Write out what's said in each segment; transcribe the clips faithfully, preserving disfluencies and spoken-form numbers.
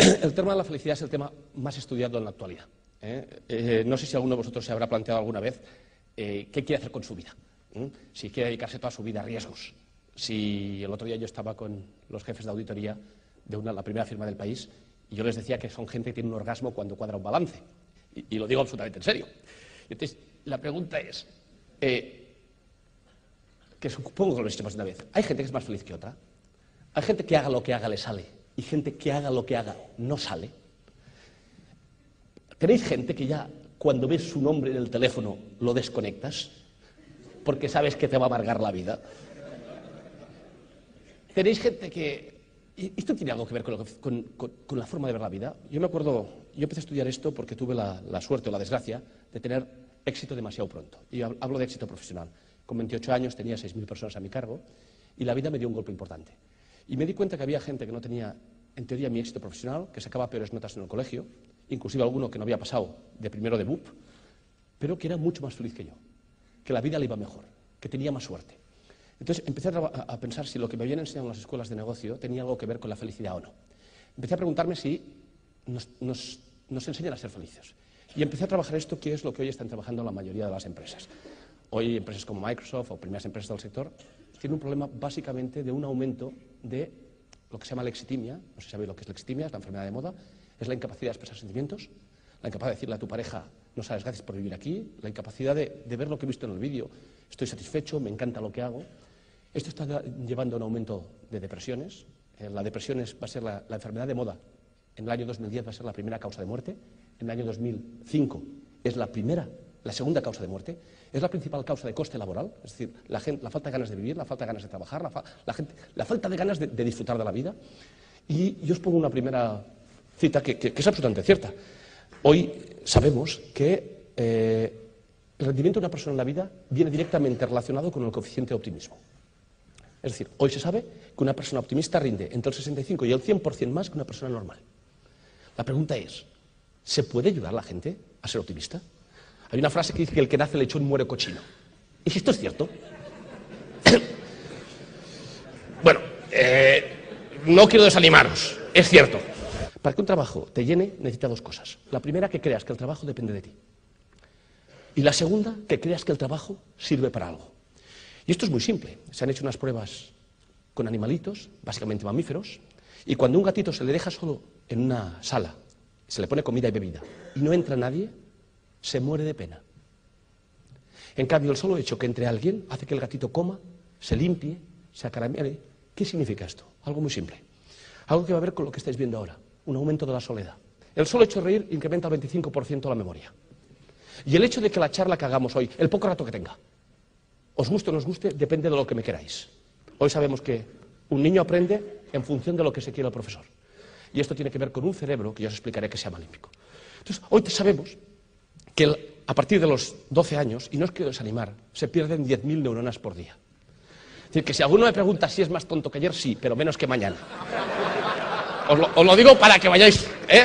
El tema de la felicidad es el tema más estudiado en la actualidad. ¿eh? Eh, no sé si alguno de vosotros se habrá planteado alguna vez eh, qué quiere hacer con su vida. ¿eh? Si quiere dedicarse toda su vida a riesgos. Si el otro día yo estaba con los jefes de auditoría de una, la primera firma del país y yo les decía que son gente que tiene un orgasmo cuando cuadra un balance. Y, y lo digo absolutamente en serio. Entonces, la pregunta es, eh, que supongo que lo hemos dicho más de una vez, ¿hay gente que es más feliz que otra? ¿Hay gente que haga lo que haga le sale y gente que haga lo que haga no sale? ¿Tenéis gente que ya cuando ves su nombre en el teléfono lo desconectas porque sabes que te va a amargar la vida? ¿Tenéis gente que... ¿Esto tiene algo que ver con, lo que, con, con, con la forma de ver la vida? Yo me acuerdo, yo empecé a estudiar esto porque tuve la, la suerte o la desgracia de tener éxito demasiado pronto. Y hablo de éxito profesional. Con veintiocho años tenía seis mil personas a mi cargo y la vida me dio un golpe importante. Y me di cuenta que había gente que no tenía, en teoría, mi éxito profesional, que sacaba peores notas en el colegio, inclusive alguno que no había pasado de primero de B U P, pero que era mucho más feliz que yo, que la vida le iba mejor, que tenía más suerte. Entonces empecé a, a pensar si lo que me habían enseñado en las escuelas de negocio tenía algo que ver con la felicidad o no. Empecé a preguntarme si nos, nos, nos enseñan a ser felices. Y empecé a trabajar esto, que es lo que hoy están trabajando la mayoría de las empresas. Hoy empresas como Microsoft o primeras empresas del sector tienen un problema básicamente de un aumento de lo que se llama lexitimia. No sé si sabéis lo que es lexitimia, es la enfermedad de moda. Es la incapacidad de expresar sentimientos, la incapacidad de decirle a tu pareja no sabes, gracias por vivir aquí, la incapacidad de, de ver lo que he visto en el vídeo, estoy satisfecho, me encanta lo que hago. Esto está llevando a un aumento de depresiones. Eh, la depresión es, va a ser la, la enfermedad de moda. En el año dos mil diez va a ser la primera causa de muerte. En el año dos mil cinco es la primera, la segunda causa de muerte. Es la principal causa de coste laboral. Es decir, la, gente, la falta de ganas de vivir, la falta de ganas de trabajar, la, fa, la, gente, la falta de ganas de, de disfrutar de la vida. Y yo os pongo una primera cita que, que, que es absolutamente cierta. Hoy sabemos que eh, el rendimiento de una persona en la vida viene directamente relacionado con el coeficiente de optimismo. Es decir, hoy se sabe que una persona optimista rinde entre el sesenta y cinco y el cien por cien más que una persona normal. La pregunta es, ¿se puede ayudar a la gente a ser optimista? Hay una frase que dice que el que nace lechón muere cochino. ¿Y si esto es cierto? Bueno, eh, no quiero desanimaros, es cierto. Para que un trabajo te llene, necesita dos cosas. La primera, que creas que el trabajo depende de ti. Y la segunda, que creas que el trabajo sirve para algo. Y esto es muy simple. Se han hecho unas pruebas con animalitos, básicamente mamíferos, y cuando un gatito se le deja solo en una sala, se le pone comida y bebida, y no entra nadie, se muere de pena. En cambio, el solo hecho que entre alguien hace que el gatito coma, se limpie, se acaramele. ¿Qué significa esto? Algo muy simple. Algo que va a ver con lo que estáis viendo ahora, un aumento de la soledad. El solo hecho de reír incrementa al veinticinco por ciento la memoria. Y el hecho de que la charla que hagamos hoy, el poco rato que tenga, os guste o no os guste, depende de lo que me queráis. Hoy sabemos que un niño aprende en función de lo que se quiere el profesor. Y esto tiene que ver con un cerebro que yo os explicaré que se llama límbico. Entonces, hoy sabemos que el, a partir de los doce años, y no os quiero desanimar, se pierden diez mil neuronas por día. Es decir, que si alguno me pregunta si es más tonto que ayer, sí, pero menos que mañana. Os lo, os lo digo para que vayáis, ¿eh?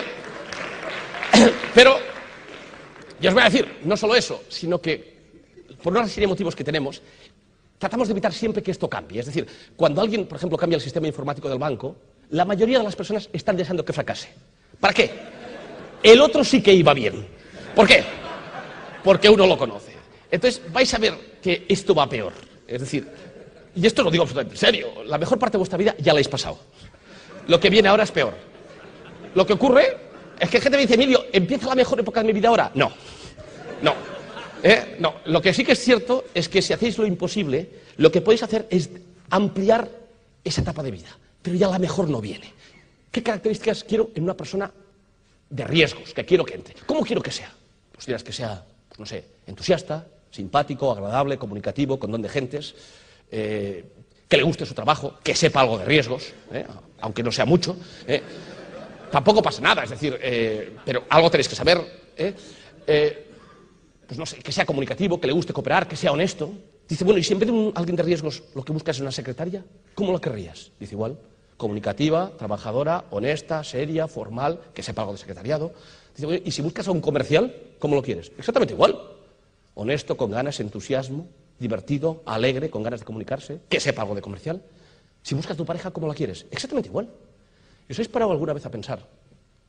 Pero, yo os voy a decir, no solo eso, sino que por una serie de motivos que tenemos, tratamos de evitar siempre que esto cambie. Es decir, cuando alguien, por ejemplo, cambia el sistema informático del banco, la mayoría de las personas están deseando que fracase. ¿Para qué? El otro sí que iba bien. ¿Por qué? Porque uno lo conoce. Entonces, vais a ver que esto va peor. Es decir, y esto lo digo absolutamente en serio, la mejor parte de vuestra vida ya la habéis pasado. Lo que viene ahora es peor. Lo que ocurre es que gente me dice, Emilio, ¿empieza la mejor época de mi vida ahora? No, no. ¿Eh? No, lo que sí que es cierto es que si hacéis lo imposible, lo que podéis hacer es ampliar esa etapa de vida, pero ya la mejor no viene. ¿Qué características quiero en una persona de riesgos que quiero que entre? ¿Cómo quiero que sea? Pues dirás que sea, pues no sé, entusiasta, simpático, agradable, comunicativo, con don de gentes, eh, que le guste su trabajo, que sepa algo de riesgos, ¿eh? Aunque no sea mucho. ¿eh? Tampoco pasa nada, es decir, eh, pero algo tenéis que saber. ¿eh? Eh, Pues no sé, que sea comunicativo, que le guste cooperar, que sea honesto. Dice, bueno, y si en vez de un, alguien de riesgos lo que buscas es una secretaria, ¿cómo la querrías? Dice, igual, comunicativa, trabajadora, honesta, seria, formal, que sepa algo de secretariado. Dice, bueno, y si buscas a un comercial, ¿cómo lo quieres? Exactamente igual. Honesto, con ganas, entusiasmo, divertido, alegre, con ganas de comunicarse, que sepa algo de comercial. Si buscas a tu pareja, ¿cómo la quieres? Exactamente igual. ¿Y os habéis parado alguna vez a pensar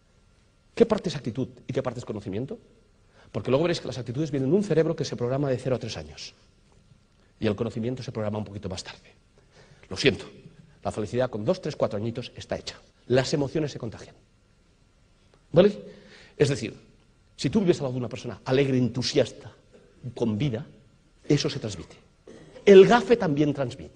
¿Qué parte es actitud y qué parte es conocimiento? Porque luego veréis que las actitudes vienen de un cerebro que se programa de cero a tres años. Y el conocimiento se programa un poquito más tarde. Lo siento, la felicidad con dos, tres, cuatro añitos está hecha. Las emociones se contagian. ¿Vale? Es decir, si tú vives al lado de una persona alegre, entusiasta, con vida, eso se transmite. El gafe también transmite.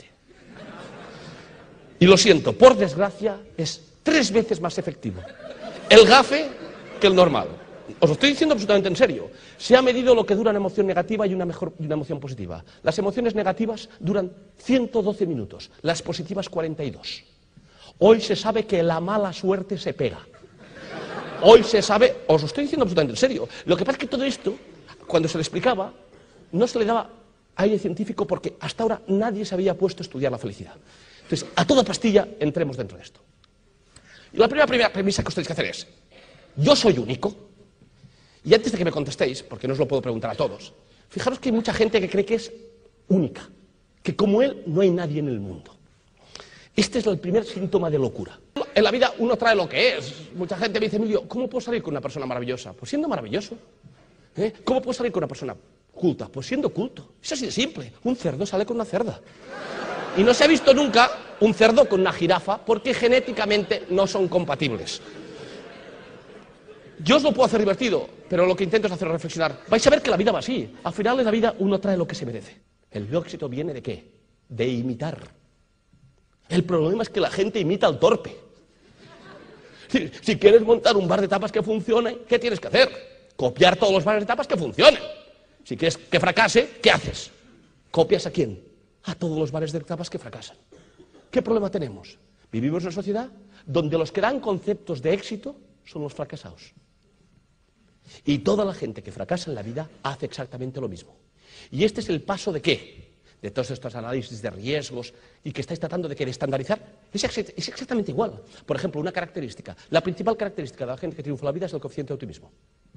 Y lo siento, por desgracia, es tres veces más efectivo el gafe que el normal. Os lo estoy diciendo absolutamente en serio. Se ha medido lo que dura una emoción negativa y una, mejor, y una emoción positiva. Las emociones negativas duran ciento doce minutos, las positivas cuarenta y dos. Hoy se sabe que la mala suerte se pega. Hoy se sabe, os lo estoy diciendo absolutamente en serio. Lo que pasa es que todo esto, cuando se le explicaba, no se le daba aire científico porque hasta ahora nadie se había puesto a estudiar la felicidad. Entonces, a toda pastilla, entremos dentro de esto. Y la primera, primera premisa que os tenéis que hacer es, yo soy único. Y antes de que me contestéis, porque no os lo puedo preguntar a todos, fijaros que hay mucha gente que cree que es única, que como él no hay nadie en el mundo. Este es el primer síntoma de locura. En la vida uno trae lo que es. Mucha gente me dice, Emilio, ¿cómo puedo salir con una persona maravillosa? Pues siendo maravilloso. ¿Eh? ¿Cómo puedo salir con una persona culta? Pues siendo culto. Es así de simple. Un cerdo sale con una cerda. Y no se ha visto nunca un cerdo con una jirafa porque genéticamente no son compatibles. Yo os lo puedo hacer divertido, pero lo que intento es hacerlo reflexionar. Vais a ver que la vida va así. Al final de la vida uno trae lo que se merece. El éxito viene ¿de qué? De imitar. El problema es que la gente imita al torpe. Si, si quieres montar un bar de tapas que funcione, ¿qué tienes que hacer? Copiar todos los bares de tapas que funcionen. Si quieres que fracase, ¿qué haces? ¿Copias a quién? A todos los bares de tapas que fracasan. ¿Qué problema tenemos? Vivimos en una sociedad donde los que dan conceptos de éxito son los fracasados. Y toda la gente que fracasa en la vida hace exactamente lo mismo. ¿Y este es el paso de qué? De todos estos análisis de riesgos y que estáis tratando de, ¿qué? De estandarizar. Es, ex es exactamente igual. Por ejemplo, una característica. La principal característica de la gente que triunfa en la vida es el coeficiente de optimismo.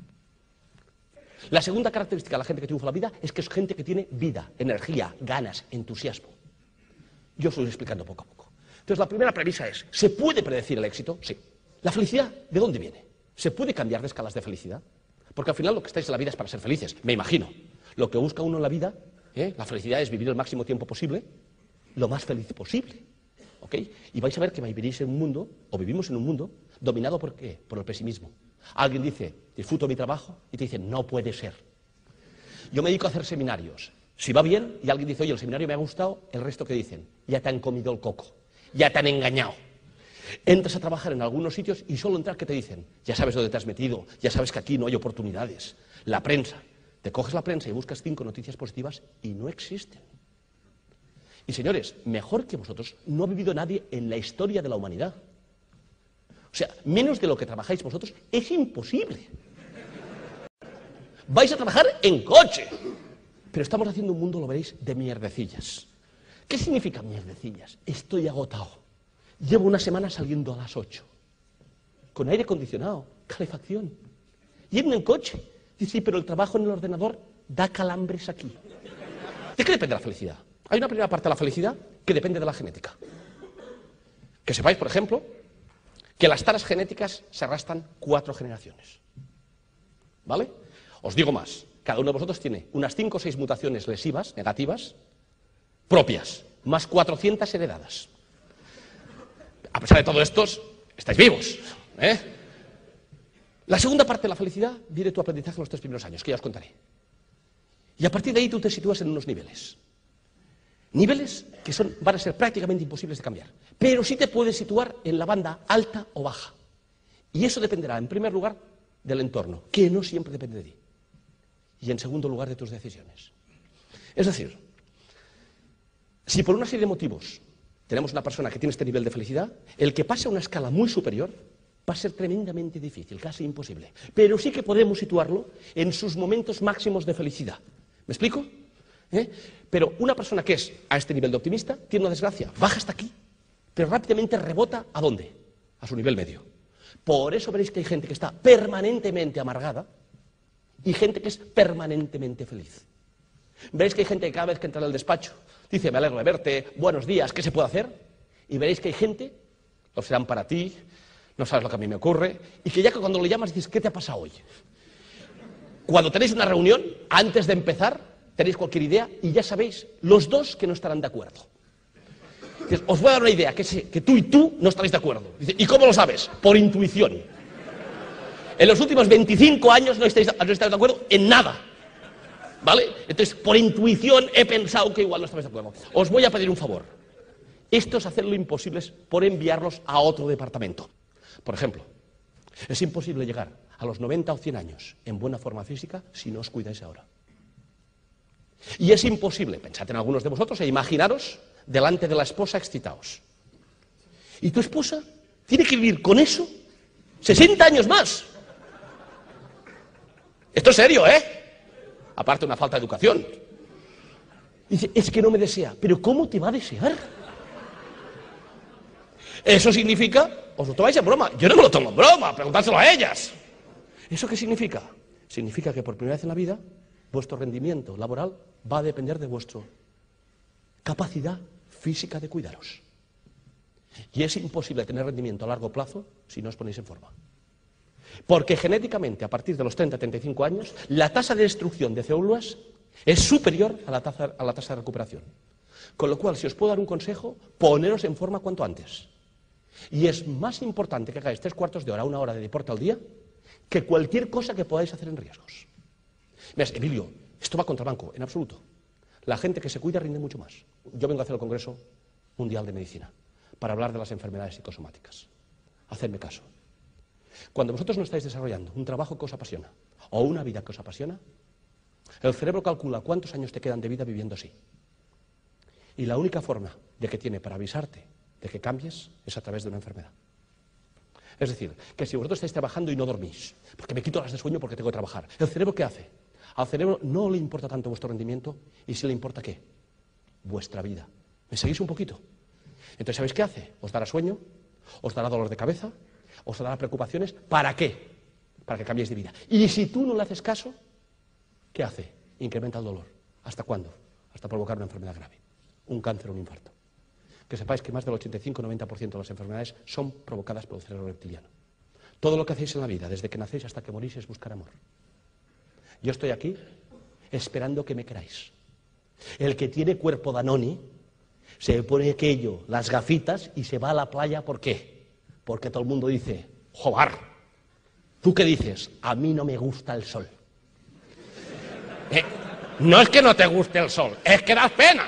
La segunda característica de la gente que triunfa en la vida es que es gente que tiene vida, energía, ganas, entusiasmo. Yo os lo voy explicando poco a poco. Entonces, la primera premisa es, ¿se puede predecir el éxito? Sí. ¿La felicidad de dónde viene? ¿Se puede cambiar de escalas de felicidad? Porque al final lo que estáis en la vida es para ser felices, me imagino. Lo que busca uno en la vida, ¿eh? La felicidad es vivir el máximo tiempo posible, lo más feliz posible. ¿Ok? Y vais a ver que viviréis en un mundo, o vivimos en un mundo, dominado por ¿qué? Por el pesimismo. Alguien dice, disfruto mi trabajo, y te dice, no puede ser. Yo me dedico a hacer seminarios. Si va bien, y alguien dice, oye, el seminario me ha gustado, el resto que dicen, ya te han comido el coco, ya te han engañado. Entras a trabajar en algunos sitios y solo entrar que te dicen, ya sabes dónde te has metido, ya sabes que aquí no hay oportunidades. La prensa, te coges la prensa y buscas cinco noticias positivas y no existen. Y señores, mejor que vosotros no ha vivido nadie en la historia de la humanidad. O sea, menos de lo que trabajáis vosotros es imposible. Vais a trabajar en coche. Pero estamos haciendo un mundo, lo veréis, de mierdecillas. ¿Qué significa mierdecillas? Estoy agotado. Llevo una semana saliendo a las ocho. Con aire acondicionado, calefacción. Yendo en coche. Dice, sí, pero el trabajo en el ordenador da calambres aquí. ¿De qué depende la felicidad? Hay una primera parte de la felicidad que depende de la genética. Que sepáis, por ejemplo, que las taras genéticas se arrastran cuatro generaciones. ¿Vale? Os digo más. Cada uno de vosotros tiene unas cinco o seis mutaciones lesivas, negativas, propias, más cuatrocientas heredadas. A pesar de todo esto, estáis vivos. ¿eh? La segunda parte de la felicidad viene de tu aprendizaje en los tres primeros años, que ya os contaré. Y a partir de ahí tú te sitúas en unos niveles. Niveles que son, van a ser prácticamente imposibles de cambiar. Pero sí te puedes situar en la banda alta o baja. Y eso dependerá, en primer lugar, del entorno, que no siempre depende de ti. Y en segundo lugar, de tus decisiones. Es decir, si por una serie de motivos tenemos una persona que tiene este nivel de felicidad, el que pase a una escala muy superior va a ser tremendamente difícil, casi imposible. Pero sí que podemos situarlo en sus momentos máximos de felicidad. ¿Me explico? ¿Eh? Pero una persona que es a este nivel de optimista tiene una desgracia, baja hasta aquí, pero rápidamente rebota ¿a dónde? A su nivel medio. Por eso veréis que hay gente que está permanentemente amargada y gente que es permanentemente feliz. Veréis que hay gente que cada vez que entra en el despacho dice, me alegro de verte, buenos días, ¿qué se puede hacer? Y veréis que hay gente, lo serán para ti, no sabes lo que a mí me ocurre, y que ya que cuando le llamas dices, ¿qué te ha pasado hoy? Cuando tenéis una reunión, antes de empezar, tenéis cualquier idea y ya sabéis los dos que no estarán de acuerdo. Dices, os voy a dar una idea, que, es, que tú y tú no estaréis de acuerdo. Dice, ¿y cómo lo sabes? Por intuición. En los últimos veinticinco años no estáis, no estáis de acuerdo en nada. ¿Vale? Entonces, por intuición he pensado que igual no estáis de acuerdo. Os voy a pedir un favor. Esto es hacer lo imposible por enviarlos a otro departamento. Por ejemplo, es imposible llegar a los noventa o cien años en buena forma física si no os cuidáis ahora. Y es imposible, pensad en algunos de vosotros e imaginaros delante de la esposa excitaos. Y tu esposa tiene que vivir con eso sesenta años más. Esto es serio, ¿eh? Aparte una falta de educación. Dice, es que no me desea. ¿Pero cómo te va a desear? Eso significa, os lo tomáis en broma. Yo no me lo tomo en broma, preguntárselo a ellas. ¿Eso qué significa? Significa que por primera vez en la vida vuestro rendimiento laboral va a depender de vuestra capacidad física de cuidaros. Y es imposible tener rendimiento a largo plazo si no os ponéis en forma. Porque genéticamente, a partir de los treinta a treinta y cinco años, la tasa de destrucción de células es superior a la tasa, a la tasa de recuperación. Con lo cual, si os puedo dar un consejo, poneros en forma cuanto antes. Y es más importante que hagáis tres cuartos de hora, una hora de deporte al día, que cualquier cosa que podáis hacer en riesgos. Ves, Emilio, esto va contra el banco, en absoluto. La gente que se cuida rinde mucho más. Yo vengo a hacer el Congreso Mundial de Medicina para hablar de las enfermedades psicosomáticas. Hacedme caso. Cuando vosotros no estáis desarrollando un trabajo que os apasiona o una vida que os apasiona, el cerebro calcula cuántos años te quedan de vida viviendo así. Y la única forma de que tiene para avisarte de que cambies es a través de una enfermedad. Es decir, que si vosotros estáis trabajando y no dormís, porque me quito horas de sueño porque tengo que trabajar, ¿el cerebro qué hace? Al cerebro no le importa tanto vuestro rendimiento y sí le importa ¿qué? Vuestra vida. ¿Me seguís un poquito? Entonces, ¿sabéis qué hace? Os dará sueño, os dará dolor de cabeza, os dará preocupaciones. ¿Para qué? Para que cambiéis de vida. Y si tú no le haces caso, ¿qué hace? Incrementa el dolor. ¿Hasta cuándo? Hasta provocar una enfermedad grave. Un cáncer o un infarto. Que sepáis que más del ochenta y cinco a noventa por ciento de las enfermedades son provocadas por el cerebro reptiliano. Todo lo que hacéis en la vida, desde que nacéis hasta que morís, es buscar amor. Yo estoy aquí esperando que me queráis. El que tiene cuerpo Danone se pone aquello, las gafitas, y se va a la playa. ¿Por qué? Porque todo el mundo dice, joder, ¿tú qué dices? A mí no me gusta el sol. Eh, no es que no te guste el sol, es que das pena.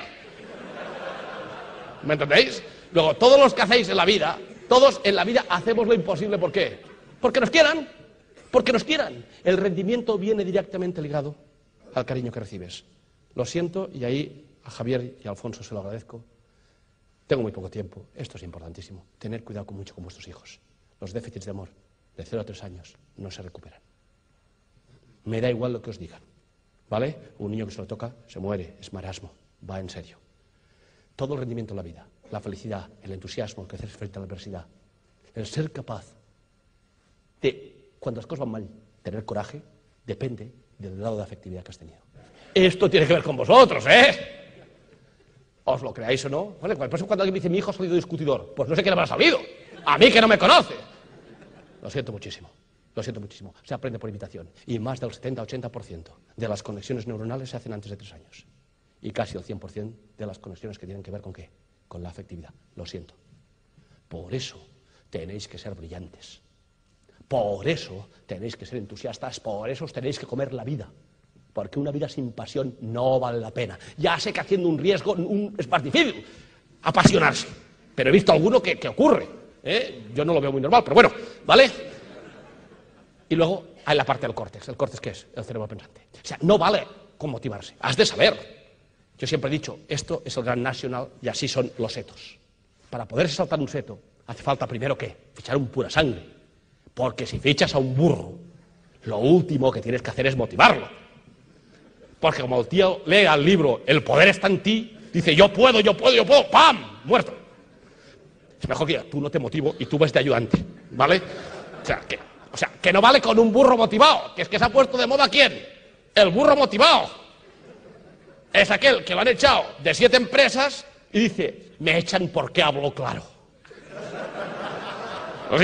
¿Me entendéis? Luego, todos los que hacéis en la vida, todos en la vida hacemos lo imposible. ¿Por qué? Porque nos quieran. Porque nos quieran. El rendimiento viene directamente ligado al cariño que recibes. Lo siento, y ahí a Javier y a Alfonso se lo agradezco. Tengo muy poco tiempo. Esto es importantísimo. Tener cuidado con mucho con vuestros hijos. Los déficits de amor de cero a tres años no se recuperan. Me da igual lo que os digan. ¿Vale? Un niño que se lo toca se muere, es marasmo, va en serio. Todo el rendimiento en la vida, la felicidad, el entusiasmo, el crecer frente a la adversidad, el ser capaz de, cuando las cosas van mal, tener coraje, depende del grado de afectividad que has tenido. Esto tiene que ver con vosotros, ¿eh? ¿Os lo creáis o no? Vale, por eso cuando alguien me dice, mi hijo ha salido discutidor, pues no sé qué le habrá salido. A mí que no me conoce. Lo siento muchísimo. Lo siento muchísimo. Se aprende por imitación. Y más del setenta a ochenta por ciento de las conexiones neuronales se hacen antes de tres años. Y casi el cien por ciento de las conexiones que tienen que ver con ¿qué? Con la afectividad. Lo siento. Por eso tenéis que ser brillantes. Por eso tenéis que ser entusiastas. Por eso os tenéis que comer la vida. Porque una vida sin pasión no vale la pena. Ya sé que haciendo un riesgo un, es más difícil apasionarse. Pero he visto alguno que, que ocurre. ¿eh? Yo no lo veo muy normal, pero bueno, ¿vale? Y luego hay la parte del córtex. ¿El córtex qué es? El cerebro pensante. O sea, no vale con motivarse. Has de saber. Yo siempre he dicho, esto es el Gran National y así son los setos. Para poderse saltar un seto, hace falta primero ¿qué? Fichar un pura sangre. Porque si fichas a un burro, lo último que tienes que hacer es motivarlo. Porque como el tío lee al libro El poder está en ti, dice yo puedo, yo puedo, yo puedo, ¡pam! Muerto. Es mejor que tú no te motivo y tú ves de ayudante, ¿vale? O sea, que, o sea, que no vale con un burro motivado, que es que se ha puesto de moda ¿quién? El burro motivado. Es aquel que lo han echado de siete empresas y dice, me echan porque hablo claro. Así,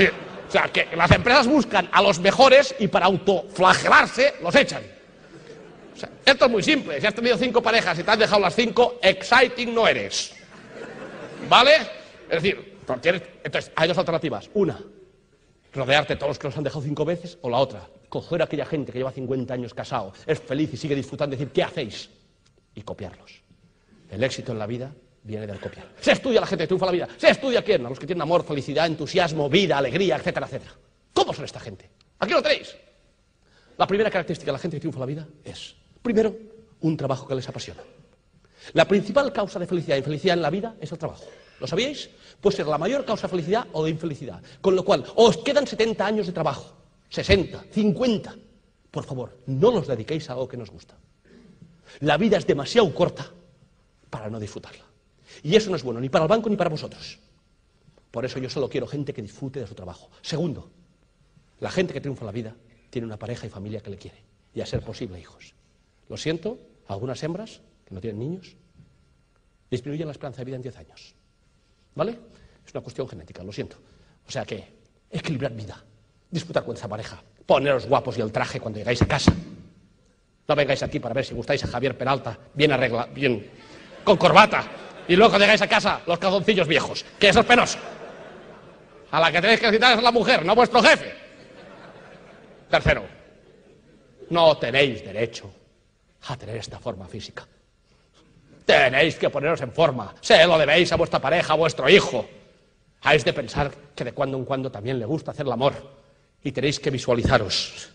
O sea, que las empresas buscan a los mejores y para autoflagelarse los echan. O sea, esto es muy simple. Si has tenido cinco parejas y te has dejado las cinco, exciting no eres. ¿Vale? Es decir, tienes, entonces hay dos alternativas. Una, rodearte de todos los que los han dejado cinco veces, o la otra, coger a aquella gente que lleva cincuenta años casado, es feliz y sigue disfrutando y decir, ¿qué hacéis? Y copiarlos. El éxito en la vida viene del copiar. Se estudia a la gente que triunfa la vida. Se estudia a quién, a los que tienen amor, felicidad, entusiasmo, vida, alegría, etcétera, etcétera. ¿Cómo son esta gente? Aquí lo tenéis. La primera característica de la gente que triunfa la vida es, primero, un trabajo que les apasiona. La principal causa de felicidad e infelicidad en la vida es el trabajo. ¿Lo sabíais? Puede ser la mayor causa de felicidad o de infelicidad. Con lo cual, os quedan setenta años de trabajo, sesenta, cincuenta. Por favor, no los dediquéis a algo que nos gusta. La vida es demasiado corta para no disfrutarla. Y eso no es bueno ni para el banco ni para vosotros. Por eso yo solo quiero gente que disfrute de su trabajo. Segundo, la gente que triunfa en la vida tiene una pareja y familia que le quiere. Y a ser posible, hijos. Lo siento, algunas hembras que no tienen niños disminuyen la esperanza de vida en diez años. ¿Vale? Es una cuestión genética, lo siento. O sea que, equilibrar vida, disfrutar con esa pareja, poneros guapos y el traje cuando llegáis a casa. No vengáis aquí para ver si gustáis a Javier Peralta, bien arreglado, bien, con corbata, y luego cuando llegáis a casa, los calzoncillos viejos, que eso es penoso. A la que tenéis que citar es la mujer, no vuestro jefe. Tercero, no tenéis derecho a tener esta forma física. Tenéis que poneros en forma. Se lo debéis a vuestra pareja, a vuestro hijo. Habéis de pensar que de cuando en cuando también le gusta hacer el amor. Y tenéis que visualizaros.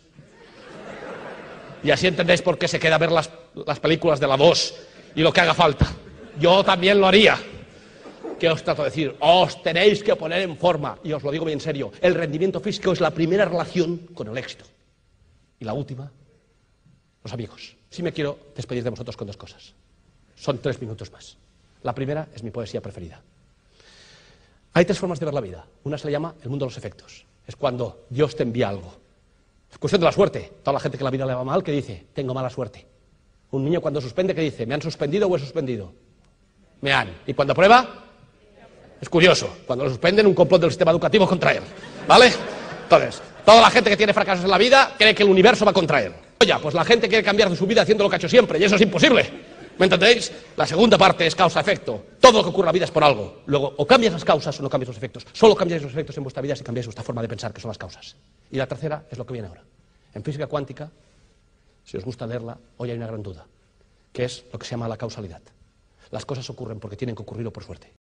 Y así entendéis por qué se queda a ver las, las películas de la dos y lo que haga falta. Yo también lo haría. ¿Qué os trato de decir? Os tenéis que poner en forma. Y os lo digo bien serio. El rendimiento físico es la primera relación con el éxito. Y la última, los amigos. Sí me quiero despedir de vosotros con dos cosas. Son tres minutos más. La primera es mi poesía preferida. Hay tres formas de ver la vida. Una se le llama el mundo de los efectos. Es cuando Dios te envía algo. Es cuestión de la suerte. Toda la gente que la vida le va mal, que dice, tengo mala suerte. Un niño cuando suspende, ¿qué dice? ¿Me han suspendido o he suspendido? Me han. Y cuando aprueba, es curioso. Cuando lo suspenden, un complot del sistema educativo contra él. ¿Vale? Entonces, toda la gente que tiene fracasos en la vida cree que el universo va contra él. Oye, pues la gente quiere cambiar de su vida haciendo lo que ha hecho siempre, y eso es imposible. ¿Me entendéis? La segunda parte es causa-efecto. Todo lo que ocurre en la vida es por algo. Luego, o cambias las causas o no cambias los efectos. Solo cambiáis los efectos en vuestra vida si cambiáis vuestra forma de pensar, que son las causas. Y la tercera es lo que viene ahora. En física cuántica, si os gusta leerla, hoy hay una gran duda, que es lo que se llama la causalidad. Las cosas ocurren porque tienen que ocurrir o por suerte.